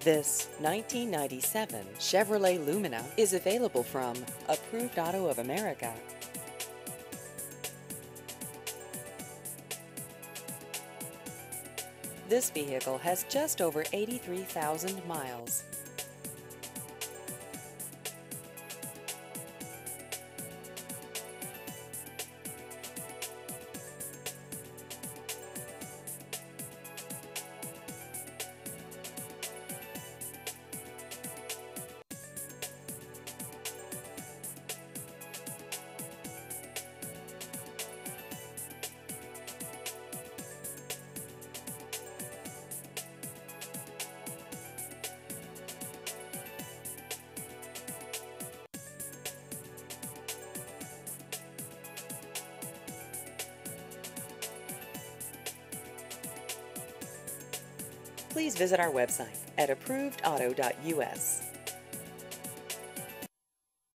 This 1997 Chevrolet Lumina is available from Approved Auto of America. This vehicle has just over 83,000 miles. Please visit our website at approvedauto.us.